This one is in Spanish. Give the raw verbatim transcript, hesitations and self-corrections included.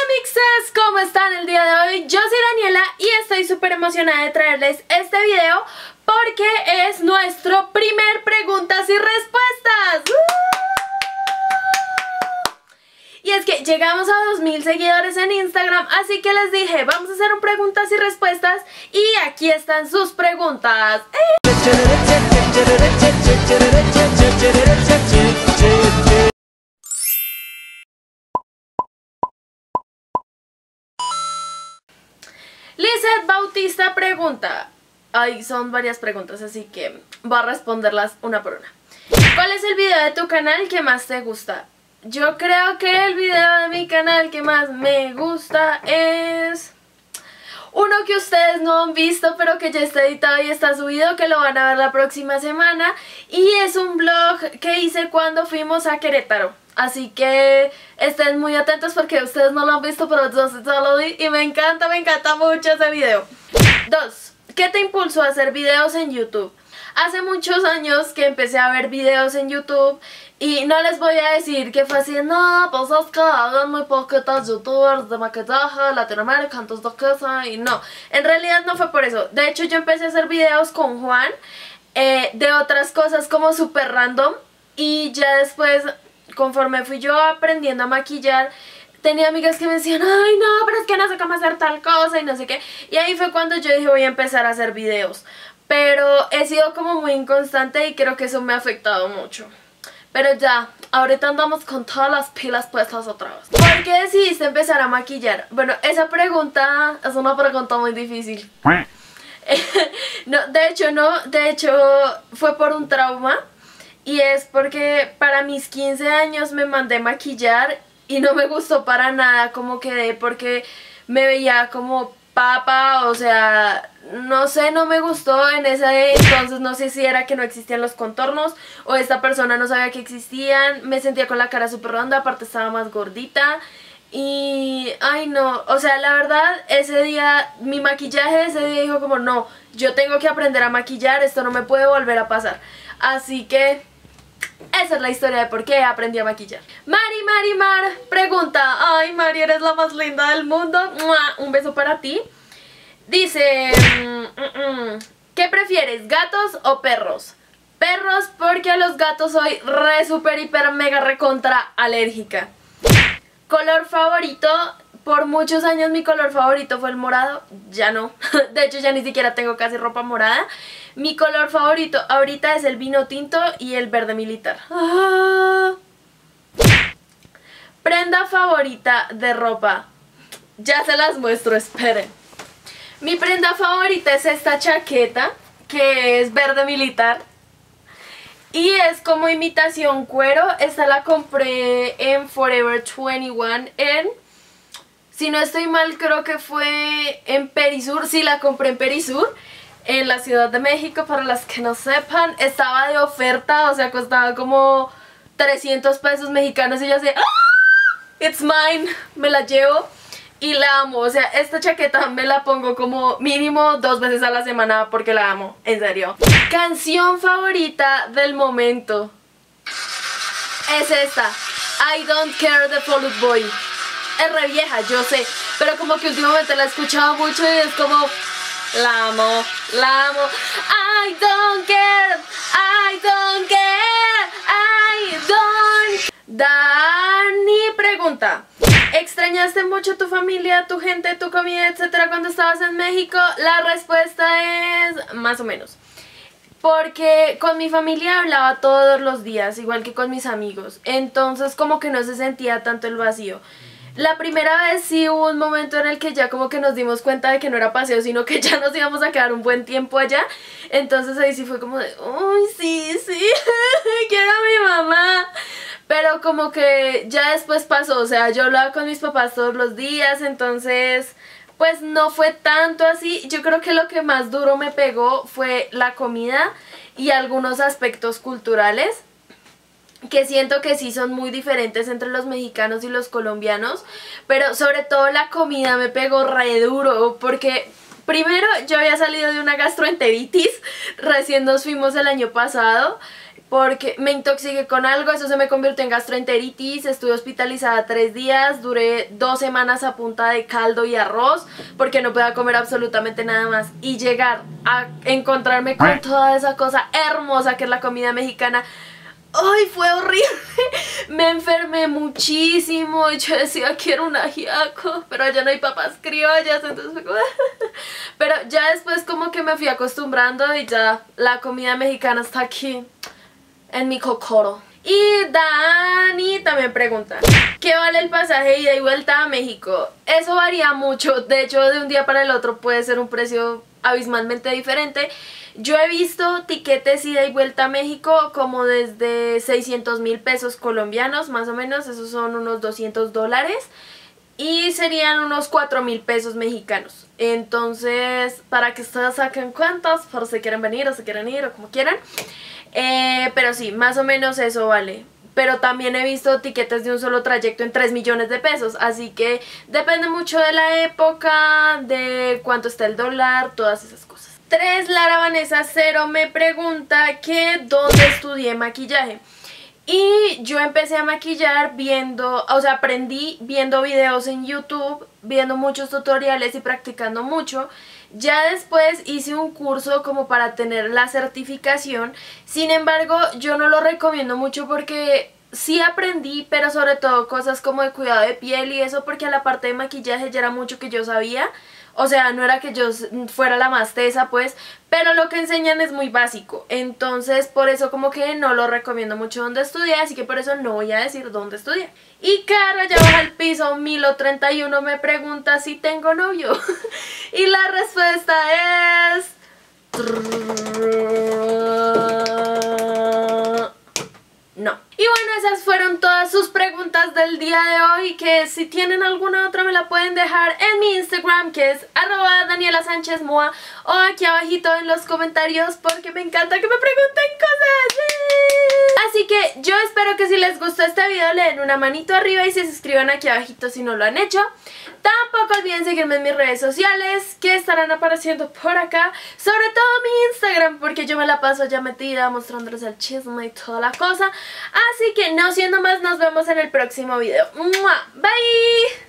mixes, ¿cómo están el día de hoy? Yo soy Daniela y estoy súper emocionada de traerles este video porque es nuestro primer preguntas y respuestas. Y es que llegamos a dos mil seguidores en Instagram, así que les dije, vamos a hacer un preguntas y respuestas y aquí están sus preguntas. Lizeth Bautista pregunta, ay, son varias preguntas, así que voy a responderlas una por una. ¿Cuál es el video de tu canal que más te gusta? Yo creo que el video de mi canal que más me gusta es uno que ustedes no han visto, pero que ya está editado y está subido, que lo van a ver la próxima semana. Y es un vlog que hice cuando fuimos a Querétaro. Así que estén muy atentos porque ustedes no lo han visto, pero yo sí lo vi y me encanta, me encanta mucho ese video. Dos. ¿Qué te impulsó a hacer videos en YouTube? Hace muchos años que empecé a ver videos en YouTube y no les voy a decir que fue así, no, pues es que hagan muy poquitos youtubers de maquillaje, Latinoamérica, entonces de queso, y no. En realidad no fue por eso. De hecho, yo empecé a hacer videos con Juan eh, de otras cosas como súper random y ya después, conforme fui yo aprendiendo a maquillar, tenía amigas que me decían, ay no, pero es que no sé cómo hacer tal cosa y no sé qué. Y ahí fue cuando yo dije, voy a empezar a hacer videos. Pero he sido como muy inconstante y creo que eso me ha afectado mucho. Pero ya, ahorita andamos con todas las pilas puestas otra vez. ¿Por qué decidiste empezar a maquillar? Bueno, esa pregunta es una pregunta muy difícil. No, de hecho no, de hecho fue por un trauma. Y es porque para mis quince años me mandé maquillar y no me gustó para nada como quedé, porque me veía como papa, o sea, no sé, no me gustó en ese entonces, no sé si era que no existían los contornos o esta persona no sabía que existían, me sentía con la cara súper ronda, aparte estaba más gordita y, ay no, o sea, la verdad, ese día, mi maquillaje ese día dijo como, no, yo tengo que aprender a maquillar, esto no me puede volver a pasar, así que esa es la historia de por qué aprendí a maquillar. Mari Mari Mar pregunta, ay Mari, eres la más linda del mundo, ¡mua! Un beso para ti. Dice, mm, mm, ¿qué prefieres, gatos o perros? Perros, porque a los gatos soy re super hiper mega recontra alérgica. Color favorito, por muchos años mi color favorito fue el morado, ya no, de hecho ya ni siquiera tengo casi ropa morada. Mi color favorito ahorita es el vino tinto y el verde militar. Ah. Prenda favorita de ropa, ya se las muestro, esperen. Mi prenda favorita es esta chaqueta, que es verde militar. Y es como imitación cuero, esta la compré en Forever veintiuno en... Si no estoy mal, creo que fue en Perisur, sí la compré en Perisur, en la Ciudad de México, para las que no sepan, estaba de oferta, o sea, costaba como trescientos pesos mexicanos y yo así, ¡ah! It's mine, me la llevo y la amo, o sea, esta chaqueta me la pongo como mínimo dos veces a la semana porque la amo, en serio. Canción favorita del momento es esta, I Don't Care de Fall Out Boy. Es re vieja, yo sé, pero como que últimamente la he escuchado mucho y es como, la amo, la amo. I don't care, I don't care, I don't. Dani pregunta, ¿extrañaste mucho tu familia, tu gente, tu comida, etcétera cuando estabas en México? La respuesta es más o menos. Porque con mi familia hablaba todos los días, igual que con mis amigos. Entonces como que no se sentía tanto el vacío. La primera vez sí hubo un momento en el que ya como que nos dimos cuenta de que no era paseo, sino que ya nos íbamos a quedar un buen tiempo allá. Entonces ahí sí fue como de, uy, sí, sí, quiero a mi mamá. Pero como que ya después pasó, o sea, yo hablaba con mis papás todos los días, entonces pues no fue tanto así. Yo creo que lo que más duro me pegó fue la comida y algunos aspectos culturales, que siento que sí son muy diferentes entre los mexicanos y los colombianos, pero sobre todo la comida me pegó re duro, porque primero yo había salido de una gastroenteritis, recién nos fuimos el año pasado, porque me intoxiqué con algo, eso se me convirtió en gastroenteritis, estuve hospitalizada tres días, duré dos semanas a punta de caldo y arroz porque no podía comer absolutamente nada más, y llegar a encontrarme con toda esa cosa hermosa que es la comida mexicana, ¡ay, fue horrible! Me enfermé muchísimo y yo decía, quiero un ajiaco, pero allá no hay papas criollas, entonces fue como... Pero ya después como que me fui acostumbrando y ya la comida mexicana está aquí en mi cocoro. Y Dani también pregunta, ¿qué vale el pasaje de ida y vuelta a México? Eso varía mucho, de hecho de un día para el otro puede ser un precio abismalmente diferente. Yo he visto tiquetes ida y vuelta a México como desde seiscientos mil pesos colombianos, más o menos, esos son unos doscientos dólares. Y serían unos cuatro mil pesos mexicanos. Entonces, para que ustedes saquen cuentas, por si quieren venir o si quieren ir o como quieran. Eh, pero sí, más o menos eso vale. Pero también he visto tiquetes de un solo trayecto en tres millones de pesos. Así que depende mucho de la época, de cuánto está el dólar, todas esas cosas. tres Lara Vanessa cero me pregunta que dónde estudié maquillaje. Y yo empecé a maquillar viendo, o sea, aprendí viendo videos en YouTube, viendo muchos tutoriales y practicando mucho. Ya después hice un curso como para tener la certificación. Sin embargo, yo no lo recomiendo mucho porque sí aprendí, pero sobre todo cosas como de cuidado de piel y eso, porque a la parte de maquillaje ya era mucho que yo sabía. O sea, no era que yo fuera la más tesa, pues, pero lo que enseñan es muy básico. Entonces, por eso como que no lo recomiendo mucho donde estudié, así que por eso no voy a decir dónde estudié. Y Caro, allá baja el piso, Milo treinta y uno, me pregunta si tengo novio. Y la respuesta es... no. Y bueno, esas fueron todas sus preguntas del día de hoy, que si tienen alguna otra me la pueden dejar en mi Instagram, que es arroba Daniela Sánchez Moa, o aquí abajito en los comentarios, porque me encanta que me pregunten cosas. Así que yo espero que si les gustó este video le den una manito arriba y se suscriban aquí abajito si no lo han hecho. Tampoco olviden seguirme en mis redes sociales, que estarán apareciendo por acá, sobre todo mi Instagram, porque yo me la paso ya metida mostrándoles el chisme y toda la cosa. Así que no siendo más, nos vemos en el próximo video. ¡Mua! Bye.